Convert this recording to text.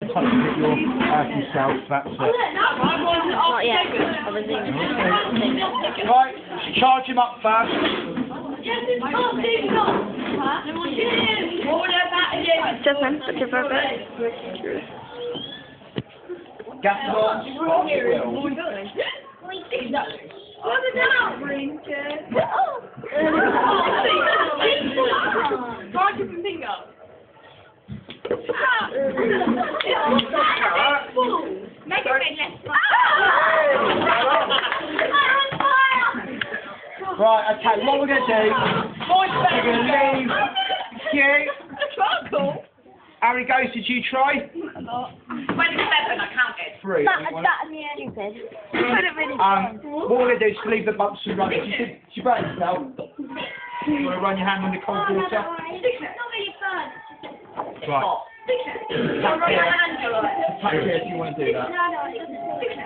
touch with your yourself, that's it. Not yet. Obviously. Right, charge him up first. Just one, but you're perfect. Gas on. Right, okay, what we're going to do, we're going to leave Hugh. Harry goes, did you try? 27, I counted. 3. That's me anything. What we're going to do is leave the bumps and run. Did you burn yourself? You want to run your hand in the cold water? It's not really fun. Right. Tap here if you want to do that. No, it doesn't.